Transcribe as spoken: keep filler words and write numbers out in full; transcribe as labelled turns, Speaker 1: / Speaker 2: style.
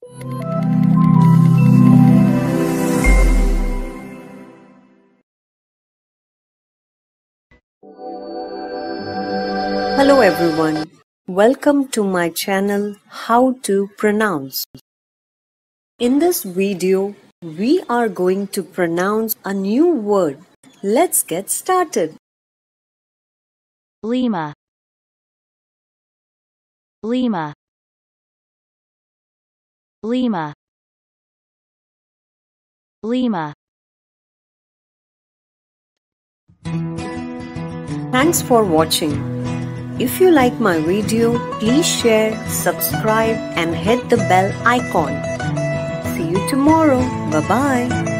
Speaker 1: Hello everyone, welcome to my channel How to Pronounce. In this video, we are going to pronounce a new word. Let's get started.
Speaker 2: Lima, Lima, Lima, Lima.
Speaker 1: Thanks for watching. If you like my video, please share, subscribe and hit the bell icon. See you tomorrow. Bye-bye.